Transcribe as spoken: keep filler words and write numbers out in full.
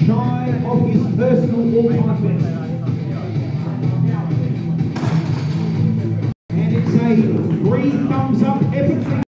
shy of his personal all-time best. And it's a three thumbs up epic.